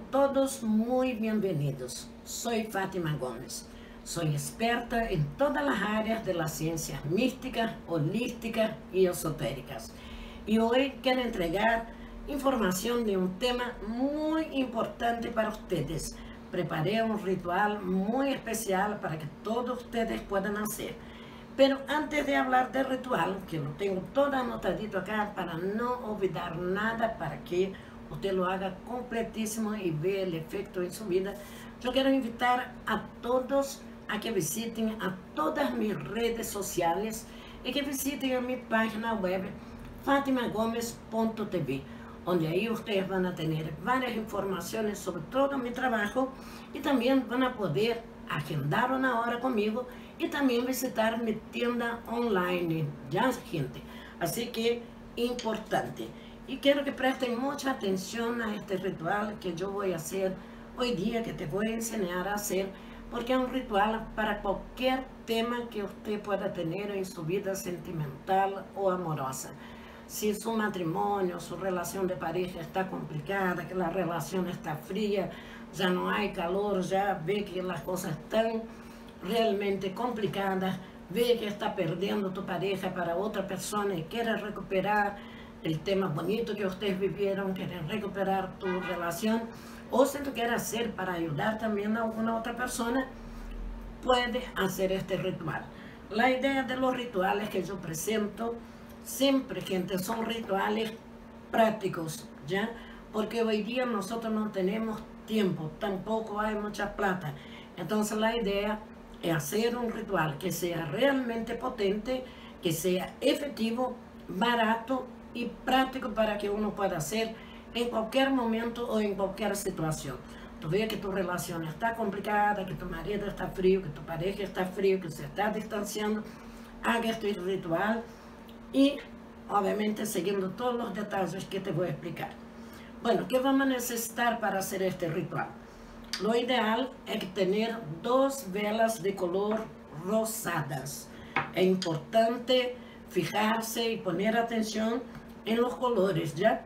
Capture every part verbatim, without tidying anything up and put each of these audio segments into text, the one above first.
todos muy bienvenidos. Soy Fátima Gómez. Soy experta en todas las áreas de las ciencias místicas, holísticas y esotéricas. Y hoy quiero entregar información de un tema muy importante para ustedes. Preparé un ritual muy especial para que todos ustedes puedan hacer. Pero antes de hablar del ritual, que lo tengo todo anotadito acá para no olvidar nada, para que usted lo haga completísimo y vea el efecto en su vida, yo quiero invitar a todos a que visiten a todas mis redes sociales y que visiten a mi página web fatima gómez punto t v, donde ahí ustedes van a tener varias informaciones sobre todo mi trabajo y también van a poder agendar una hora conmigo y también visitar mi tienda online, ya gente. Así que importante. Y quiero que presten mucha atención a este ritual que yo voy a hacer hoy día, que te voy a enseñar a hacer, porque es un ritual para cualquier tema que usted pueda tener en su vida sentimental o amorosa. Si su matrimonio, su relación de pareja está complicada, que la relación está fría, ya no hay calor, ya ve que las cosas están realmente complicadas, ve que está perdiendo tu pareja para otra persona y quiere recuperar el tema bonito que ustedes vivieron, quieren recuperar tu relación, o si tú quieres hacer para ayudar también a alguna otra persona, puedes hacer este ritual. La idea de los rituales que yo presento siempre, gente, son rituales prácticos, ¿ya? Porque hoy día nosotros no tenemos tiempo, tampoco hay mucha plata. Entonces la idea es hacer un ritual que sea realmente potente, que sea efectivo, barato y práctico para que uno pueda hacer en cualquier momento o en cualquier situación. Tú ves que tu relación está complicada, que tu marido está frío, que tu pareja está frío, que se está distanciando, haga este ritual y obviamente siguiendo todos los detalles que te voy a explicar. Bueno, ¿qué vamos a necesitar para hacer este ritual? Lo ideal es tener dos velas de color rosadas. Es importante fijarse y poner atención en los colores, ¿ya?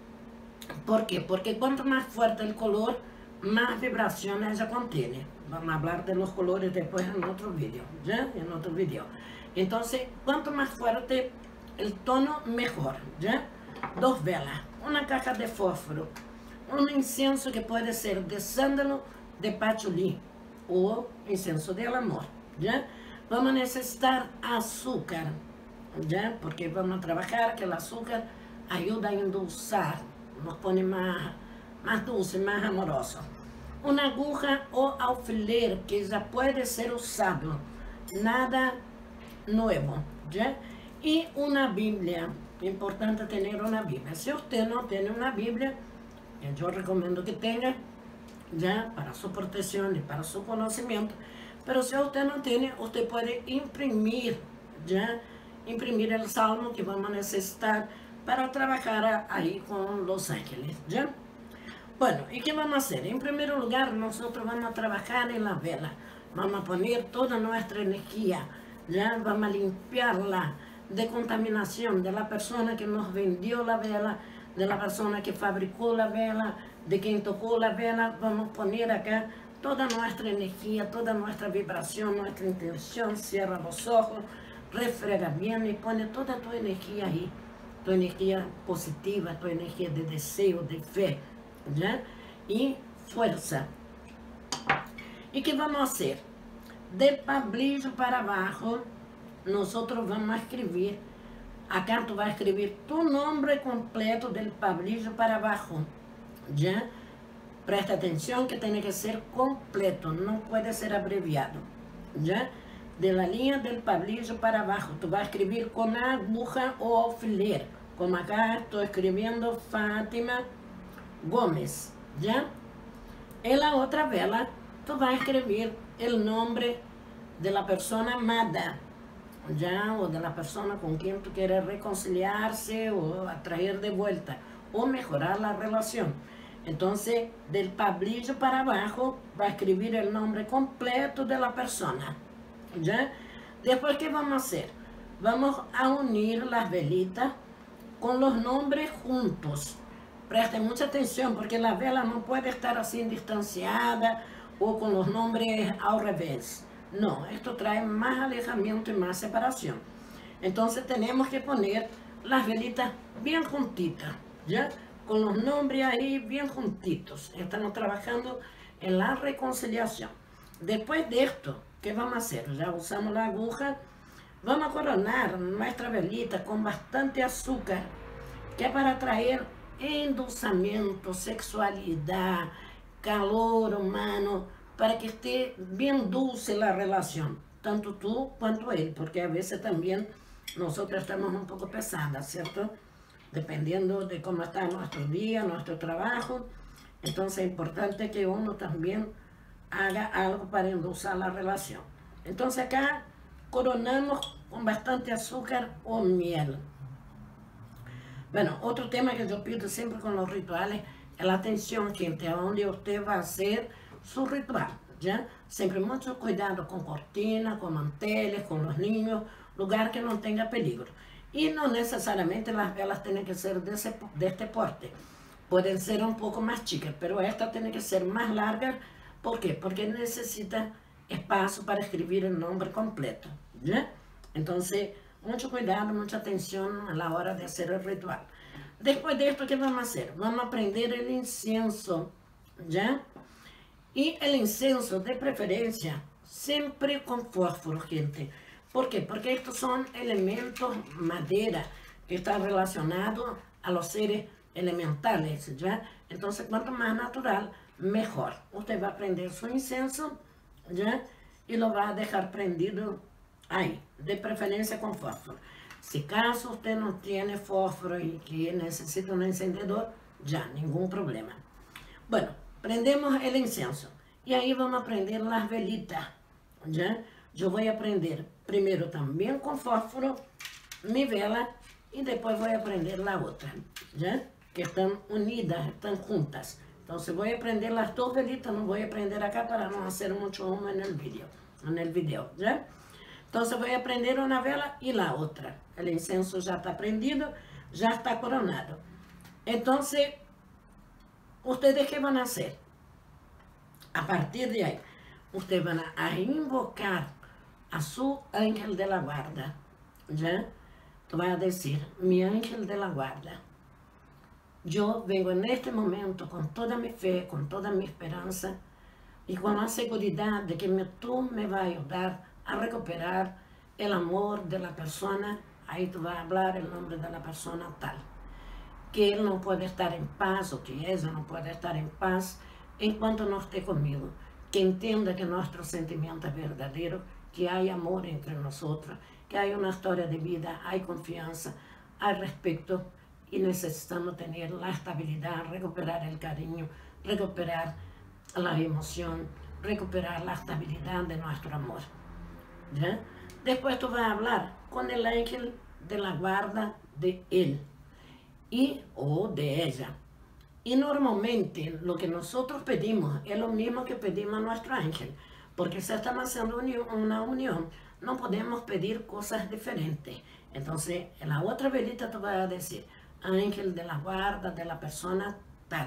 ¿Por qué? Porque cuanto más fuerte el color, más vibraciones ella contiene. Vamos a hablar de los colores después en otro vídeo, ¿ya? En otro vídeo. Entonces, cuanto más fuerte el tono, mejor, ¿ya? Dos velas, una caja de fósforo, un incienso que puede ser de sándalo, de pachulí o incienso del amor, ¿ya? Vamos a necesitar azúcar, ¿ya? Porque vamos a trabajar que el azúcar ayuda a endulzar, nos pone más, más dulce, más amoroso. Una aguja o alfiler que ya puede ser usado, nada nuevo, ¿ya? Y una Biblia, importante tener una Biblia. Si usted no tiene una Biblia, yo recomiendo que tenga, ya, para su protección y para su conocimiento. Pero si usted no tiene, usted puede imprimir, ya, imprimir el salmo que vamos a necesitar para trabajar ahí con los ángeles, ¿ya? Bueno, ¿y qué vamos a hacer? En primer lugar, nosotros vamos a trabajar en la vela. Vamos a poner toda nuestra energía, ¿ya? Vamos a limpiarla de contaminación de la persona que nos vendió la vela, de la persona que fabricó la vela, de quien tocó la vela. Vamos a poner acá toda nuestra energía, toda nuestra vibración, nuestra intención. Cierra los ojos, refrega bien y pone toda tu energía ahí, tu energía positiva, tu energía de deseo, de fe, ¿ya? Y fuerza. ¿Y qué vamos a hacer? De tablillo para abajo, nosotros vamos a escribir, acá tú vas a escribir tu nombre completo del tablillo para abajo, ¿ya? Presta atención que tiene que ser completo, no puede ser abreviado, ¿ya? De la línea del tablillo para abajo, tú vas a escribir con aguja o alfiler, como acá estoy escribiendo Fátima Gómez, ¿ya? En la otra vela, tú vas a escribir el nombre de la persona amada, ¿ya? O de la persona con quien tú quieres reconciliarse o atraer de vuelta o mejorar la relación. Entonces, del tablillo para abajo, va a escribir el nombre completo de la persona, ¿ya? Después, ¿qué vamos a hacer? Vamos a unir las velitas con los nombres juntos. presten mucha atención porque la vela no puede estar así distanciada o con los nombres al revés. No, esto trae más alejamiento y más separación. Entonces tenemos que poner las velitas bien juntitas, ¿ya? Con los nombres ahí bien juntitos. Estamos trabajando en la reconciliación. Después de esto, ¿qué vamos a hacer? Ya usamos la aguja. Vamos a coronar nuestra velita con bastante azúcar, que es para traer endulzamiento, sexualidad, calor humano, para que esté bien dulce la relación, tanto tú cuanto él, porque a veces también nosotros estamos un poco pesadas, ¿cierto? Dependiendo de cómo está nuestro día, nuestro trabajo. Entonces es importante que uno también haga algo para endulzar la relación. Entonces acá coronamos con bastante azúcar o miel. Bueno, otro tema que yo pido siempre con los rituales es la atención, gente, a donde usted va a hacer su ritual, ¿ya? Siempre mucho cuidado con cortinas, con manteles, con los niños, lugar que no tenga peligro. Y no necesariamente las velas tienen que ser de, ese, de este porte. Pueden ser un poco más chicas, pero esta tiene que ser más larga. ¿Por qué? Porque necesita espacio para escribir el nombre completo, ¿ya? Entonces, mucho cuidado, mucha atención a la hora de hacer el ritual. Después de esto, ¿qué vamos a hacer? Vamos a prender el incienso, ¿ya? Y el incienso, de preferencia, siempre con fósforo, gente. ¿Por qué? Porque estos son elementos madera que están relacionados a los seres elementales, ¿ya? Entonces, cuanto más natural, mejor. Usted va a prender su incienso, ¿ya? Y lo va a dejar prendido ahí, de preferencia con fósforo. Si caso usted no tiene fósforo y que necesita un encendedor, ya, ningún problema. Bueno, prendemos el incienso y ahí vamos a prender las velitas, ¿ya? Yo voy a prender primero también con fósforo mi vela y después voy a prender la otra, ¿ya? Que están unidas, están juntas. Entonces voy a prender las dos velitas, no voy a prender acá para no hacer mucho humo en el vídeo, en el video, ¿ya? Entonces voy a prender una vela y la otra. El incienso ya está prendido, ya está coronado. Entonces, ¿ustedes qué van a hacer? A partir de ahí, ustedes van a invocar a su ángel de la guarda, ¿ya? Tú vas a decir, mi ángel de la guarda, yo vengo en este momento con toda mi fe, con toda mi esperanza y con la seguridad de que me, tú me vas a ayudar a recuperar el amor de la persona. Ahí tú vas a hablar el nombre de la persona tal, que él no puede estar en paz o que ella no puede estar en paz en cuanto no esté conmigo, que entienda que nuestro sentimiento es verdadero, que hay amor entre nosotros, que hay una historia de vida, hay confianza, hay respeto y necesitamos tener la estabilidad, recuperar el cariño, recuperar la emoción, recuperar la estabilidad de nuestro amor, ¿ya? Después tú vas a hablar con el ángel de la guarda de él y o de ella. Y normalmente lo que nosotros pedimos es lo mismo que pedimos a nuestro ángel, porque si estamos haciendo una unión, no podemos pedir cosas diferentes. Entonces, en la otra velita tú vas a decir, ángel de la guarda de la persona tal,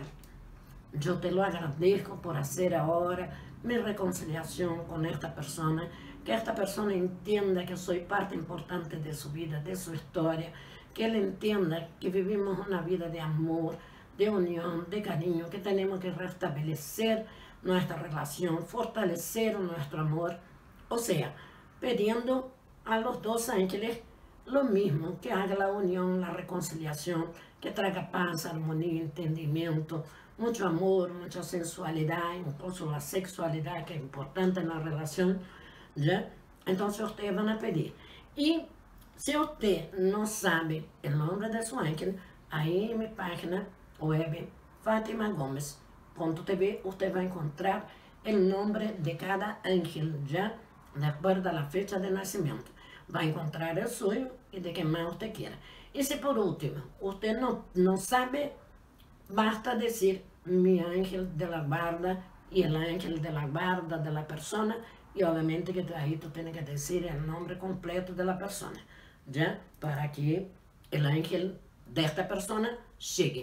yo te lo agradezco por hacer ahora mi reconciliación con esta persona, que esta persona entienda que soy parte importante de su vida, de su historia, que él entienda que vivimos una vida de amor, de unión, de cariño, que tenemos que restablecer nuestra relación, fortalecer nuestro amor. O sea, pidiendo a los dos ángeles lo mismo, que haga la unión, la reconciliación, que traiga paz, armonía, entendimiento, mucho amor, mucha sensualidad, incluso la sexualidad que es importante en la relación, ¿ya? Entonces ustedes van a pedir. Y si usted no sabe el nombre de su ángel, ahí en mi página web, Fátima Gómez punto T V, usted va a encontrar el nombre de cada ángel, ¿ya? De acuerdo a la fecha de nacimiento. Va a encontrar el suyo y de qué más usted quiera. Y si por último usted no, no sabe, basta decir mi ángel de la guarda y el ángel de la guarda de la persona, y obviamente que ahí tú tienes que decir el nombre completo de la persona, ¿ya? Para que el ángel de esta persona llegue.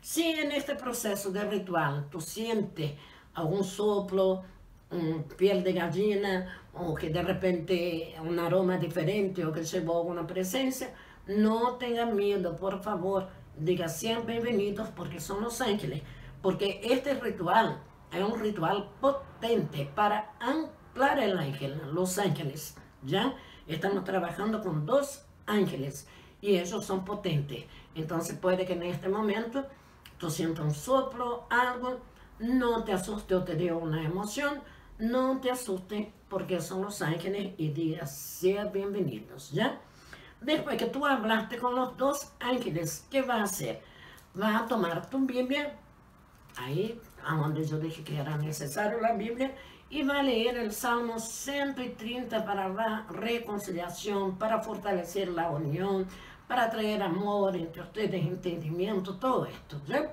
Si en este proceso de ritual tú sientes algún soplo, um, piel de gallina, o que de repente un aroma diferente, o que llegó alguna presencia, no tengan miedo, por favor, diga sean bienvenidos porque son los ángeles, porque este ritual es un ritual potente para anclar el ángel, los ángeles, ¿ya? Estamos trabajando con dos ángeles y ellos son potentes. Entonces puede que en este momento tú sientas un soplo, algo, no te asustes o te dé una emoción, no te asustes porque son los ángeles y digas sean bienvenidos, ¿ya? Después que tú hablaste con los dos ángeles, ¿qué va a hacer? Va a tomar tu Biblia, ahí a donde yo dije que era necesario la Biblia, y va a leer el Salmo ciento treinta para la reconciliación, para fortalecer la unión, para traer amor entre ustedes, entendimiento, todo esto, ¿ya?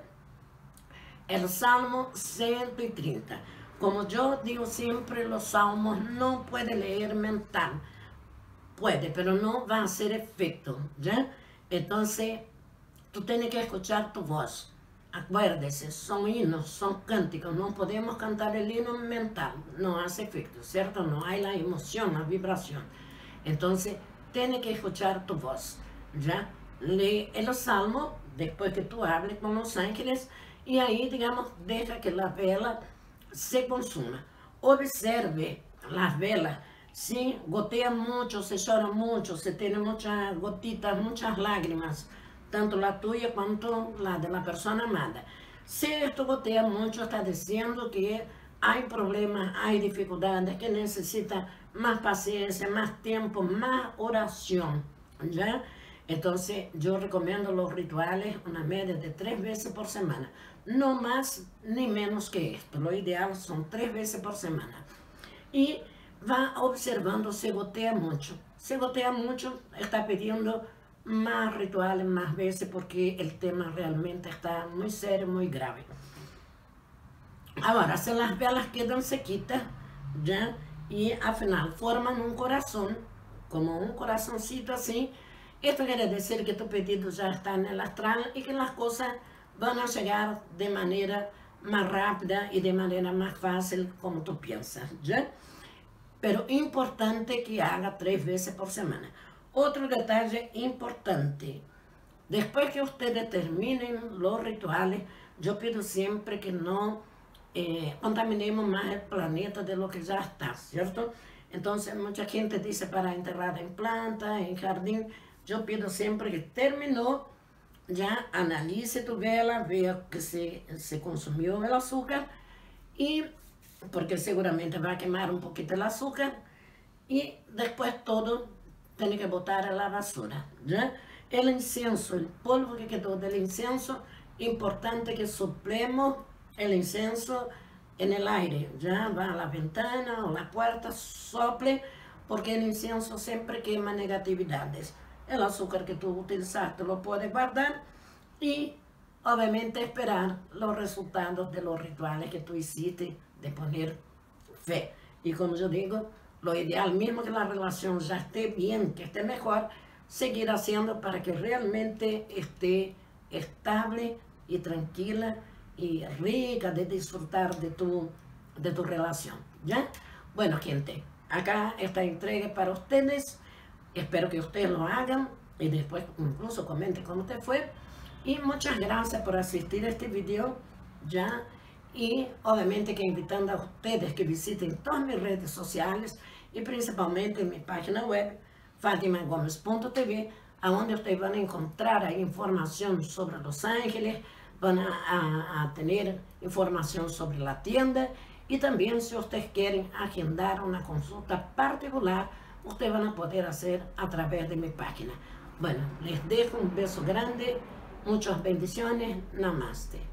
El Salmo ciento treinta. Como yo digo siempre, los salmos no puede leer mental. Puede, pero no va a hacer efecto, ¿ya? Entonces, tú tienes que escuchar tu voz. Acuérdese, son hinos, son cánticos, no podemos cantar el himno mental, no hace efecto, ¿cierto? No hay la emoción, la vibración. Entonces, tienes que escuchar tu voz, ¿ya? Lee el salmo, después que tú hables con los ángeles, y ahí, digamos, deja que la vela se consuma. Observe las velas. Sí, gotea mucho, se llora mucho, se tiene muchas gotitas, muchas lágrimas, tanto la tuya cuanto la de la persona amada. Si esto gotea mucho, está diciendo que hay problemas, hay dificultades, que necesita más paciencia, más tiempo, más oración, ¿ya? Entonces, yo recomiendo los rituales una media de tres veces por semana, no más ni menos que esto. Lo ideal son tres veces por semana. Y va observando, se gotea mucho. Se gotea mucho, está pidiendo más rituales, más veces, porque el tema realmente está muy serio, muy grave. Ahora, si las velas quedan sequitas, ¿ya? Y al final forman un corazón, como un corazoncito así, esto quiere decir que tu pedido ya está en el astral y que las cosas van a llegar de manera más rápida y de manera más fácil como tú piensas, ¿ya? Pero importante que haga tres veces por semana. Otro detalle importante, después que ustedes terminen los rituales, yo pido siempre que no eh, contaminemos más el planeta de lo que ya está, ¿cierto? Entonces mucha gente dice para enterrar en planta, en jardín. Yo pido siempre que terminó, ya analice tu vela, vea que se, se consumió el azúcar, y porque seguramente va a quemar un poquito el azúcar, y después todo tiene que botar a la basura, ¿ya? El incienso, el polvo que quedó del incienso, importante que soplemos el incienso en el aire, ya va a la ventana o la puerta, sople, porque el incienso siempre quema negatividades. El azúcar que tú utilizaste lo puedes guardar y obviamente esperar los resultados de los rituales que tú hiciste, de poner fe. Y como yo digo, lo ideal, mismo que la relación ya esté bien, que esté mejor, seguir haciendo para que realmente esté estable y tranquila y rica de disfrutar de tu, de tu relación, ¿ya? Bueno, gente, acá esta entrega para ustedes. Espero que ustedes lo hagan y después incluso comenten cómo te fue. Y muchas gracias por asistir a este video, ¿ya? Y obviamente que invitando a ustedes que visiten todas mis redes sociales y principalmente mi página web, fatima gomes punto t v, a donde ustedes van a encontrar ahí información sobre Los Ángeles, van a, a, a tener información sobre la tienda, y también si ustedes quieren agendar una consulta particular, ustedes van a poder hacer a través de mi página. Bueno, les dejo un beso grande, muchas bendiciones, namaste.